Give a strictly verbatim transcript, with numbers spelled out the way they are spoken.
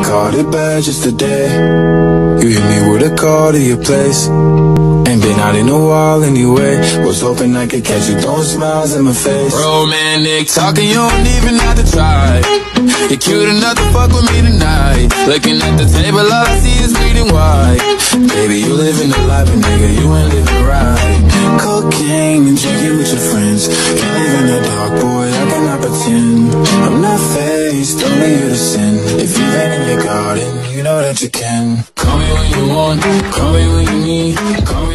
called it bad just today. You hit me with a call to your place. Ain't been out in a while anyway. Was hoping I could catch you throwing smiles in my face. Romantic talking, you don't even have to try. You're cute enough to fuck with me tonight. Looking at the table, all I see is bleeding white. Baby, you living the life, but nigga, you ain't living right. Cocaine and drinking with your friends. Can't live in the dark, boy, I cannot pretend. I'm not faced, only you to sin. If you've been in your garden, you know that you can. Call me when you want, call me when you need. Call me